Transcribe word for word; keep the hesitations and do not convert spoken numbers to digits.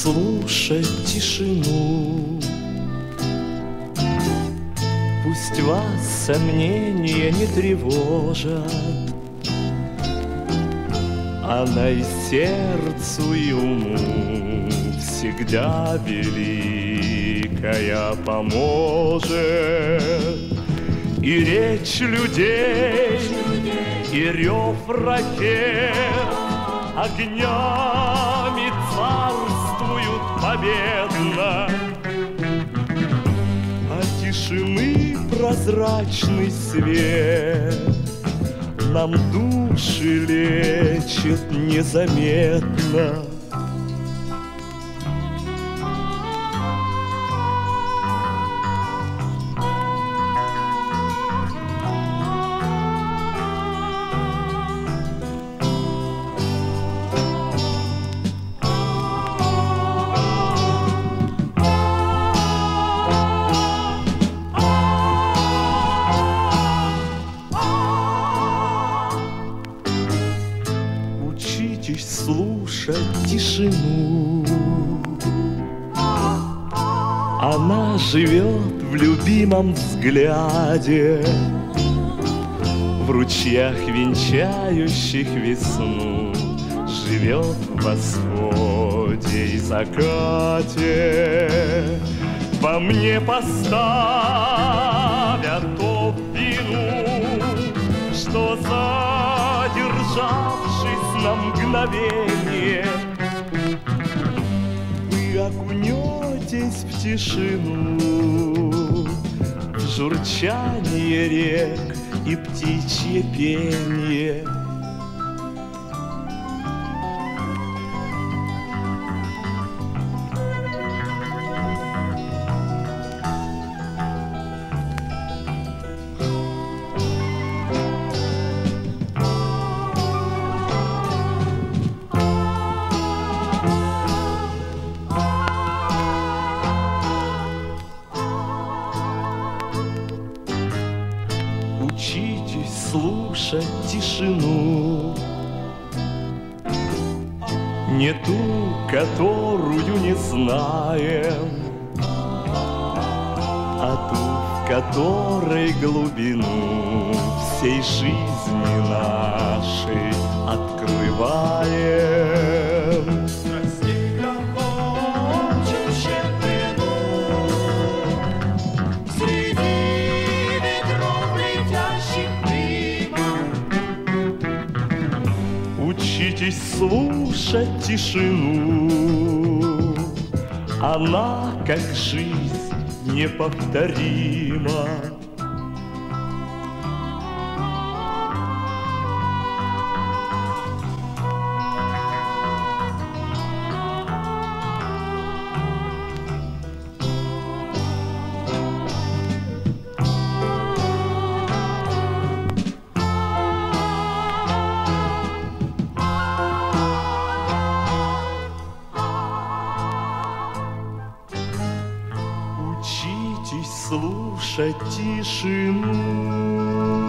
слушать тишину. Пусть вас сомнения не тревожат, она и сердцу, и уму всегда великая поможет. И речь людей, и рев ракет огнями царствуют победно, а тишины прозрачный свет нам души лечит незаметно. Слушать тишину, она живет в любимом взгляде, в ручьях, венчающих весну, живет в восходе и закате. Во мне поставят то вину, что задержавшись на мгновение, вы окунетесь в тишину, в журчание рек и птичье пение. Учитесь слушать тишину, не ту, которую не знаем, а ту, в которой глубину всей жизни нашей открываем. Учитесь слушать тишину, она, как жизнь, неповторима. Учитесь слушать тишину.